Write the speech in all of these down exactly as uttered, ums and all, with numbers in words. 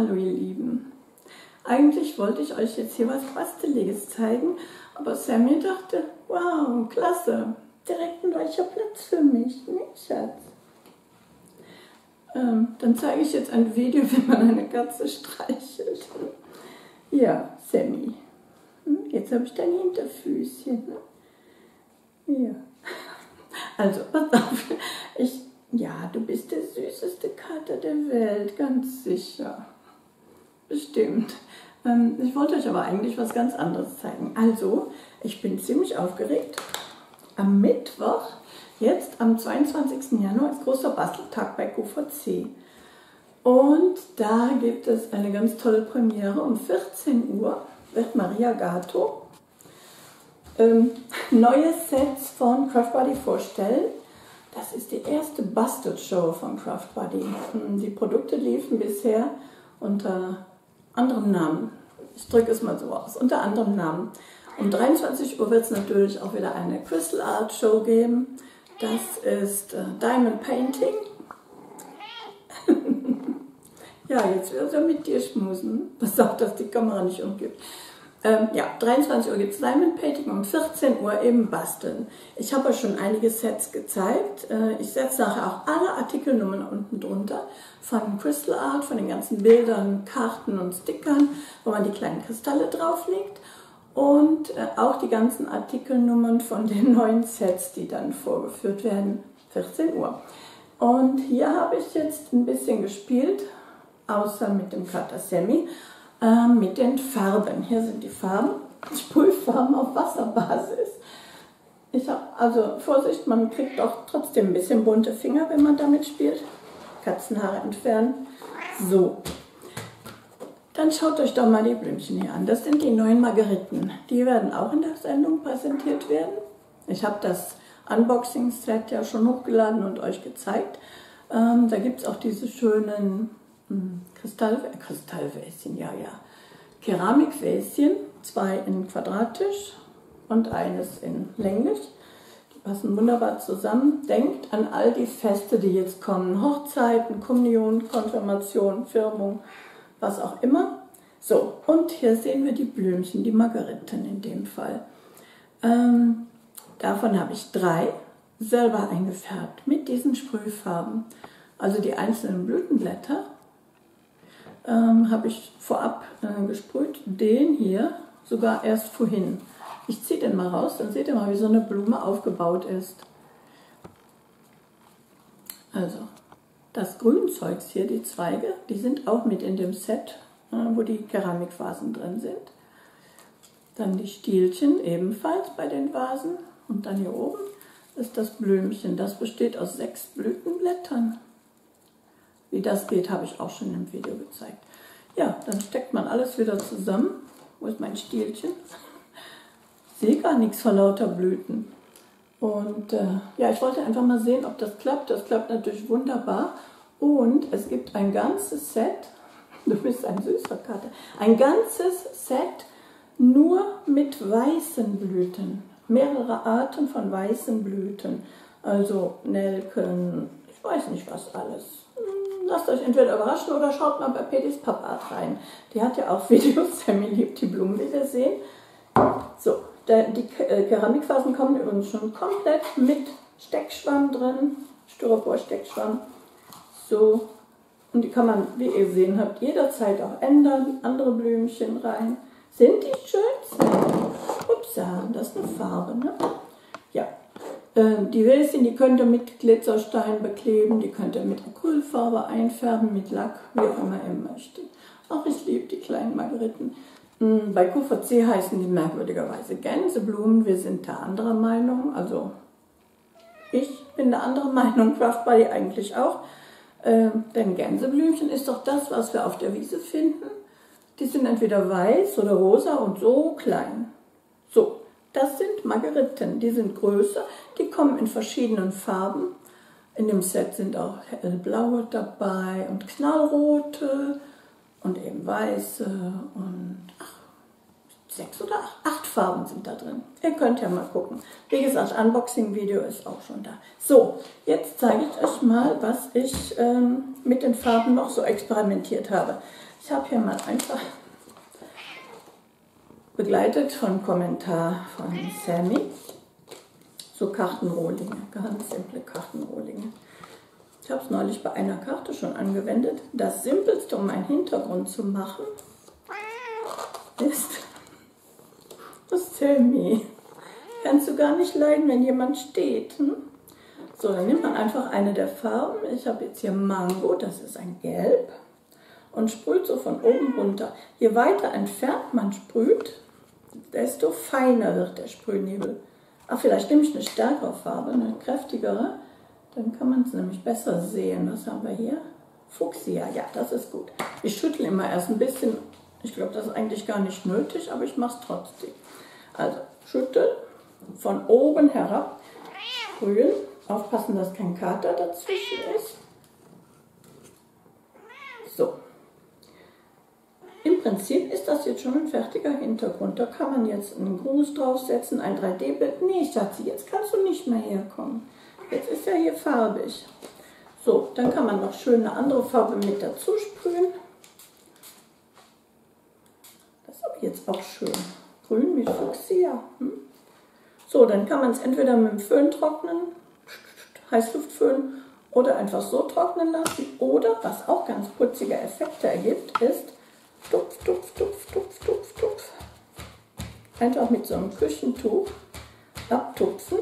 Hallo ihr Lieben. Eigentlich wollte ich euch jetzt hier was Basteliges zeigen, aber Sammy dachte, wow, klasse, direkt ein weicher Platz für mich, ne Schatz? Ähm, dann zeige ich jetzt ein Video, wie man eine Katze streichelt. Ja, Sammy, jetzt habe ich dein Hinterfüßchen. Ne? Ja. Also, pass auf, ich, ja, du bist der süßeste Kater der Welt, ganz sicher. Bestimmt. Ähm, ich wollte euch aber eigentlich was ganz anderes zeigen. Also, ich bin ziemlich aufgeregt. Am Mittwoch, jetzt am zweiundzwanzigsten Januar, ist großer Basteltag bei Q V C. Und da gibt es eine ganz tolle Premiere. Um vierzehn Uhr wird Maria Gato ähm, neue Sets von Craft Buddy vorstellen. Das ist die erste Bastel-Show von Craft Buddy. Die Produkte liefen bisher unter anderem Namen. Ich drücke es mal so aus, unter anderem Namen. Um dreiundzwanzig Uhr wird es natürlich auch wieder eine Crystal Art Show geben. Das ist äh, Diamond Painting. Ja, jetzt wird er mit dir schmusen. Pass auf, dass die Kamera nicht umgibt. Ähm, ja, dreiundzwanzig Uhr gibt es Diamond Painting, um vierzehn Uhr eben Basteln. Ich habe euch schon einige Sets gezeigt. Äh, ich setze nachher auch alle Artikelnummern unten drunter von Crystal Art, von den ganzen Bildern, Karten und Stickern, wo man die kleinen Kristalle drauflegt. Und äh, auch die ganzen Artikelnummern von den neuen Sets, die dann vorgeführt werden, vierzehn Uhr. Und hier habe ich jetzt ein bisschen gespielt, außer mit dem Kater Sammy, äh, mit den Farben. Hier sind die Farben, Sprühfarben auf Wasserbasis. Ich habe, also Vorsicht, man kriegt auch trotzdem ein bisschen bunte Finger, wenn man damit spielt. Katzenhaare entfernen. So. Dann schaut euch doch mal die Blümchen hier an. Das sind die neuen Margeriten. Die werden auch in der Sendung präsentiert werden. Ich habe das Unboxing-Set ja schon hochgeladen und euch gezeigt. Ähm, da gibt es auch diese schönen hm, Kristall, äh, Kristallväschen, ja, ja. Keramikväschen, zwei in quadratisch und eines in länglich. Die passen wunderbar zusammen. Denkt an all die Feste, die jetzt kommen. Hochzeiten, Kommunion, Konfirmation, Firmung, was auch immer. So, und hier sehen wir die Blümchen, die Margeriten in dem Fall. Ähm, davon habe ich drei selber eingefärbt mit diesen Sprühfarben. Also die einzelnen Blütenblätter ähm, habe ich vorab äh, gesprüht. Den hier sogar erst vorhin. Ich ziehe den mal raus, dann seht ihr mal, wie so eine Blume aufgebaut ist. Also, das Grünzeugs hier, die Zweige, die sind auch mit in dem Set, wo die Keramikvasen drin sind. Dann die Stielchen ebenfalls bei den Vasen. Und dann hier oben ist das Blümchen. Das besteht aus sechs Blütenblättern. Wie das geht, habe ich auch schon im Video gezeigt. Ja, dann steckt man alles wieder zusammen. Wo ist mein Stielchen? Ich sehe gar nichts vor lauter Blüten. Und äh, ja, ich wollte einfach mal sehen, ob das klappt. Das klappt natürlich wunderbar. Und es gibt ein ganzes Set, du bist ein süßer Kater, ein ganzes Set nur mit weißen Blüten. Mehrere Arten von weißen Blüten. Also Nelken, ich weiß nicht was alles. Lasst euch entweder überraschen oder schaut mal bei Pedis Pop-Art rein. Die hat ja auch Videos, Sammy liebt die Blumen, wie wir sehen. So. Die Keramikvasen kommen übrigens schon komplett mit Steckschwamm drin, Styropor-Steckschwamm. So, und die kann man, wie ihr gesehen habt, jederzeit auch ändern. Andere Blümchen rein. Sind die schön? Upsa, das ist eine Farbe, ne? Ja, äh, die Wäschen, die könnt ihr mit Glitzerstein bekleben, die könnt ihr mit Acrylfarbe einfärben, mit Lack, wie auch immer ihr möchtet. Auch ich liebe die kleinen Margeriten. Bei Q V C heißen die merkwürdigerweise Gänseblumen. Wir sind da anderer Meinung. Also ich bin der anderen Meinung, Craft Buddy eigentlich auch. Ähm, denn Gänseblümchen ist doch das, was wir auf der Wiese finden. Die sind entweder weiß oder rosa und so klein. So, das sind Margeriten. Die sind größer. Die kommen in verschiedenen Farben. In dem Set sind auch hellblaue dabei und knallrote. Und eben weiße und ach, sechs oder acht, acht Farben sind da drin. Ihr könnt ja mal gucken. Wie gesagt, Unboxing-Video ist auch schon da. So, jetzt zeige ich euch mal, was ich ähm, mit den Farben noch so experimentiert habe. Ich habe hier mal einfach begleitet von Kommentar von Sammy so Kartenrohlinge, ganz simple Kartenrohlinge. Ich habe es neulich bei einer Karte schon angewendet. Das Simpelste, um einen Hintergrund zu machen, ist das Sammy. Kannst du gar nicht leiden, wenn jemand steht. Hm? So, dann nimmt man einfach eine der Farben. Ich habe jetzt hier Mango, das ist ein Gelb. Und sprüht so von oben runter. Je weiter entfernt man sprüht, desto feiner wird der Sprühnebel. Ach, vielleicht nehme ich eine stärkere Farbe, eine kräftigere. Dann kann man es nämlich besser sehen. Was haben wir hier? Fuchsia, ja, das ist gut. Ich schüttle immer erst ein bisschen. Ich glaube, das ist eigentlich gar nicht nötig, aber ich mache es trotzdem. Also schütteln, von oben herab sprühen. Aufpassen, dass kein Kater dazwischen ist. So. Im Prinzip ist das jetzt schon ein fertiger Hintergrund. Da kann man jetzt einen Gruß draufsetzen, ein drei D Bild. Nee, Schatzi, jetzt kannst du nicht mehr herkommen. Jetzt ist er hier farbig. So, dann kann man noch schön eine andere Farbe mit dazu sprühen. Das ist aber jetzt auch schön. Grün mit Fuchsia. Hm? So, dann kann man es entweder mit dem Föhn trocknen, Heißluftföhn, oder einfach so trocknen lassen. Oder, was auch ganz putzige Effekte ergibt, ist Tupf, tupf, tupf, tupf, tupf, tupf. Einfach mit so einem Küchentuch abtupfen.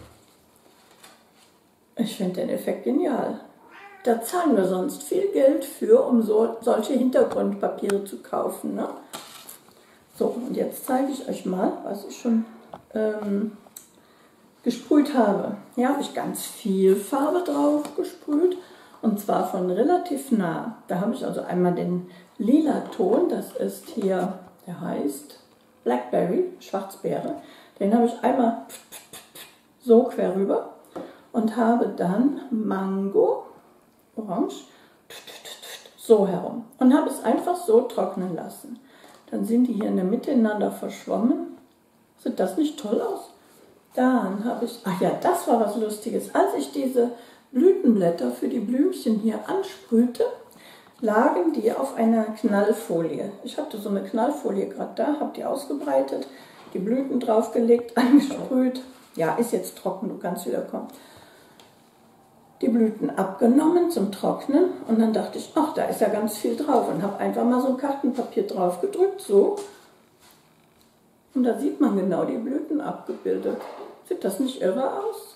Ich finde den Effekt genial. Da zahlen wir sonst viel Geld für, um so, solche Hintergrundpapiere zu kaufen. Ne? So, und jetzt zeige ich euch mal, was ich schon ähm, gesprüht habe. Hier habe ich ganz viel Farbe drauf gesprüht. Und zwar von relativ nah. Da habe ich also einmal den lila Ton, das ist hier, der heißt Blackberry, Schwarzbeere. Den habe ich einmal so quer rüber und habe dann Mango, Orange, so herum. Und habe es einfach so trocknen lassen. Dann sind die hier in der Mitte ineinander verschwommen. Sieht das nicht toll aus? Dann habe ich, ach ja, das war was Lustiges. Als ich diese Blütenblätter für die Blümchen hier ansprühte, lagen die auf einer Knallfolie. Ich hatte so eine Knallfolie gerade da, habe die ausgebreitet, die Blüten draufgelegt, angesprüht. Ja, ist jetzt trocken, du kannst wieder kommen. Die Blüten abgenommen zum Trocknen und dann dachte ich, ach, da ist ja ganz viel drauf und habe einfach mal so ein Kartenpapier drauf gedrückt, so. Und da sieht man genau die Blüten abgebildet. Sieht das nicht irre aus?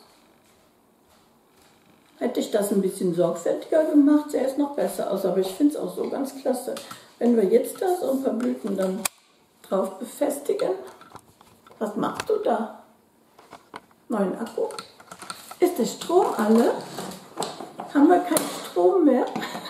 Hätte ich das ein bisschen sorgfältiger gemacht, sähe es noch besser aus. Aber ich finde es auch so ganz klasse. Wenn wir jetzt da so ein paar Blüten dann drauf befestigen. Was machst du da? Neuen Akku? Ist der Strom alle? Haben wir keinen Strom mehr?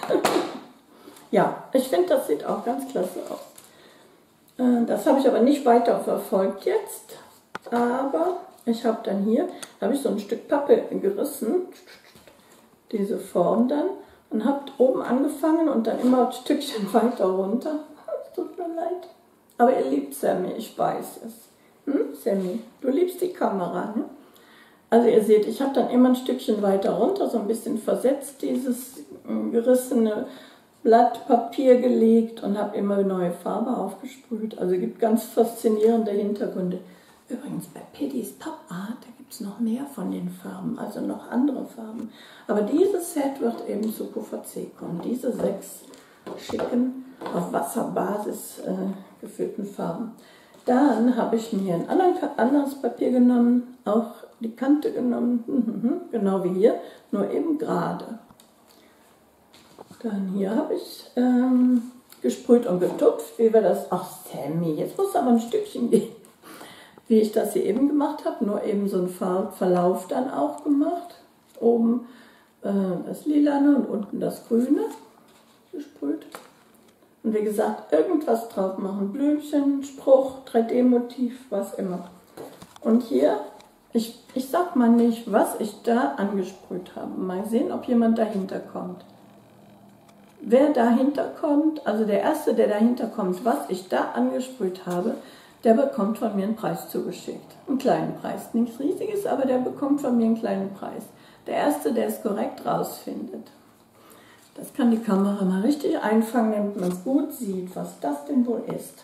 Ja, ich finde, das sieht auch ganz klasse aus. Das habe ich aber nicht weiter verfolgt jetzt. Aber ich habe dann hier, da habe ich so ein Stück Pappe gerissen. Diese Form dann und habt oben angefangen und dann immer ein Stückchen weiter runter. Es tut mir leid. Aber ihr liebt Sammy, ich weiß es. Hm, Sammy, du liebst die Kamera, ne? Also ihr seht, ich habe dann immer ein Stückchen weiter runter, so ein bisschen versetzt, dieses gerissene Blatt Papier gelegt und habe immer neue Farbe aufgesprüht. Also es gibt ganz faszinierende Hintergründe. Übrigens bei Piddys Pop Art, da gibt es noch mehr von den Farben, also noch andere Farben. Aber dieses Set wird eben zu Q V C kommen. Diese sechs schicken, auf Wasserbasis äh, gefüllten Farben. Dann habe ich mir ein anderes Papier genommen, auch die Kante genommen, genau wie hier, nur eben gerade. Dann hier habe ich ähm, gesprüht und getupft, wie wir das, ach Sammy, jetzt muss aber ein Stückchen gehen. Wie ich das hier eben gemacht habe, nur eben so einen Farbverlauf dann auch gemacht. Oben äh, das Lilane und unten das Grüne gesprüht. Und wie gesagt, irgendwas drauf machen. Blümchen, Spruch, drei D Motiv, was immer. Und hier, ich, ich sag mal nicht, was ich da angesprüht habe. Mal sehen, ob jemand dahinter kommt. Wer dahinter kommt, also der Erste, der dahinter kommt, was ich da angesprüht habe, der bekommt von mir einen Preis zugeschickt. Einen kleinen Preis, nichts Riesiges, aber der bekommt von mir einen kleinen Preis. Der Erste, der es korrekt rausfindet. Das kann die Kamera mal richtig einfangen, damit man gut sieht, was das denn wohl ist.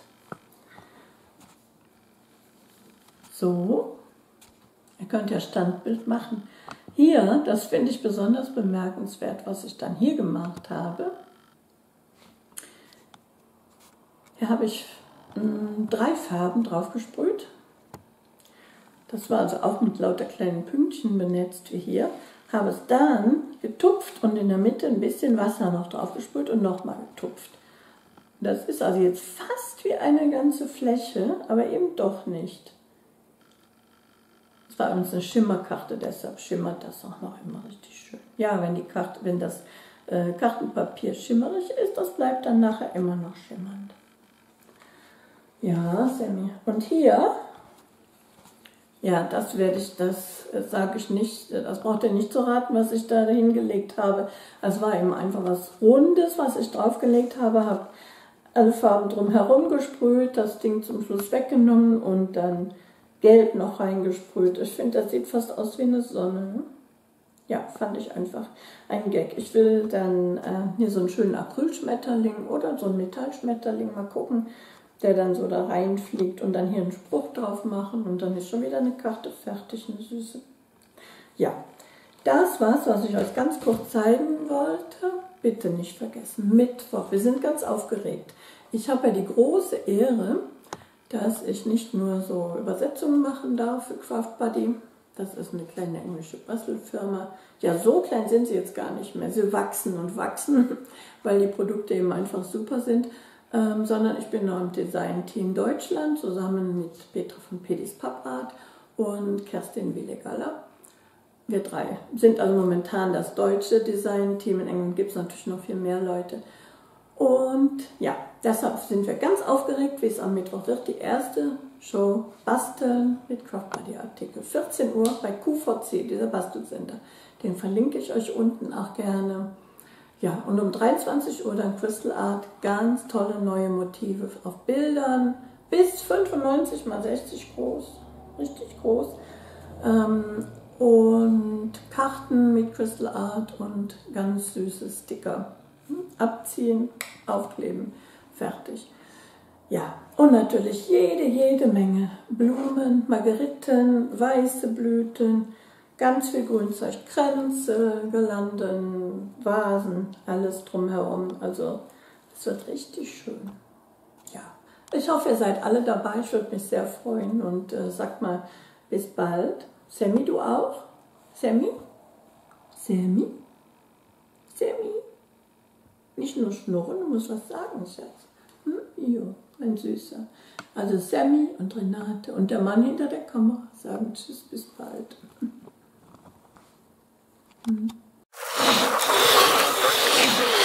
So, ihr könnt ja Standbild machen. Hier, das finde ich besonders bemerkenswert, was ich dann hier gemacht habe. Hier habe ich mh, drei Farben drauf gesprüht. Das war also auch mit lauter kleinen Pünktchen benetzt wie hier. Habe es dann getupft und in der Mitte ein bisschen Wasser noch drauf gesprüht und nochmal getupft. Das ist also jetzt fast wie eine ganze Fläche, aber eben doch nicht. Das war übrigens eine Schimmerkarte, deshalb schimmert das auch noch immer richtig schön. Ja, wenn, die Karte, wenn das äh, Kartenpapier schimmerig ist, das bleibt dann nachher immer noch schimmernd. Ja, Sammy. Und hier, ja, das werde ich, das äh, sage ich nicht, das braucht ihr nicht zu raten, was ich da hingelegt habe. Es war eben einfach was Rundes, was ich draufgelegt habe, habe alle Farben drumherum gesprüht, das Ding zum Schluss weggenommen und dann Gelb noch reingesprüht. Ich finde, das sieht fast aus wie eine Sonne. Ja, fand ich einfach ein Gag. Ich will dann äh, hier so einen schönen Acrylschmetterling oder so einen Metallschmetterling mal gucken, der dann so da reinfliegt und dann hier einen Spruch drauf machen und dann ist schon wieder eine Karte fertig, eine süße. Ja, das war's, was ich euch ganz kurz zeigen wollte. Bitte nicht vergessen, Mittwoch, wir sind ganz aufgeregt. Ich habe ja die große Ehre, dass ich nicht nur so Übersetzungen machen darf für Craft Buddy. Das ist eine kleine englische Bastelfirma. Ja, so klein sind sie jetzt gar nicht mehr. Sie wachsen und wachsen, weil die Produkte eben einfach super sind. Ähm, sondern ich bin noch im Design-Team Deutschland, zusammen mit Petra von Pedis Papart und Kerstin Willegaller. Wir drei sind also momentan das deutsche Design-Team. In England gibt es natürlich noch viel mehr Leute. Und ja, deshalb sind wir ganz aufgeregt, wie es am Mittwoch wird. Die erste Show Basteln mit Craft Buddy Artikel. vierzehn Uhr bei Q V C, dieser Bastelsender. Den verlinke ich euch unten auch gerne. Ja, und um dreiundzwanzig Uhr dann Crystal Art. Ganz tolle neue Motive auf Bildern. Bis fünfundneunzig mal sechzig groß. Richtig groß. Ähm, und Karten mit Crystal Art und ganz süße Sticker. Abziehen, aufkleben, fertig. Ja, und natürlich jede, jede Menge Blumen, Margeriten, weiße Blüten, ganz viel Grünzeug, Kränze, Girlanden, Vasen, alles drumherum. Also es wird richtig schön. Ja, ich hoffe, ihr seid alle dabei. Ich würde mich sehr freuen und äh, sagt mal, bis bald. Sammy, du auch? Sammy? Sammy? Sammy? Nicht nur schnurren, du musst was sagen, Schatz. Hm? Ja, ein Süßer. Also Sammy und Renate und der Mann hinter der Kamera sagen Tschüss, bis bald. Hm.